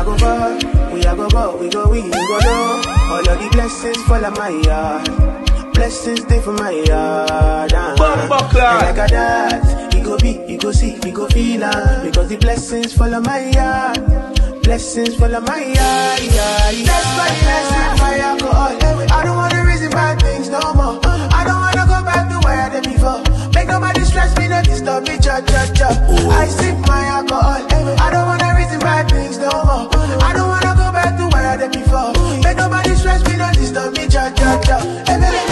go far, we a go go, we go know. All of the blessings fall on my yard. Blessings stay for my yard. And like a dad, he go be, he go see, he go feel because the blessings fall on my yard. Blessings fall on my yard. That's why blessings my alcohol. I don't wanna reason bad things no more. I don't wanna go back to where I did before. Make nobody stress me, not disturb me, cha. I sip my alcohol. I don't wanna reason bad things no more. I don't wanna go back to where I did before. Make nobody stress me, not disturb me, cha.